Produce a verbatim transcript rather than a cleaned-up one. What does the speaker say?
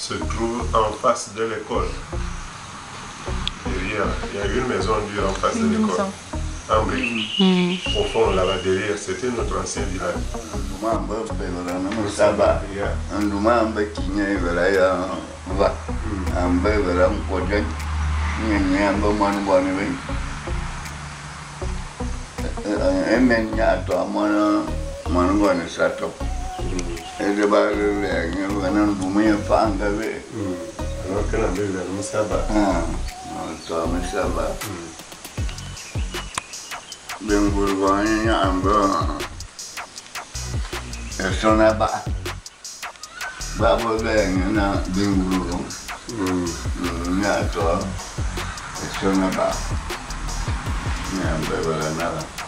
se trouve en face de l'école. Derrière, il y a une maison dure en face de l'école. En brique. Mm. Au fond, là-bas derrière, c'était notre ancien village. Messa Aba'a. Alors que la maison de Messa Aba'a. Messa Aba'a. Bindoumessang ambil Messa Aba'a. Bapa yang nak Bindoumessang. Nak tu Messa Aba'a. Ni ambil bala nak.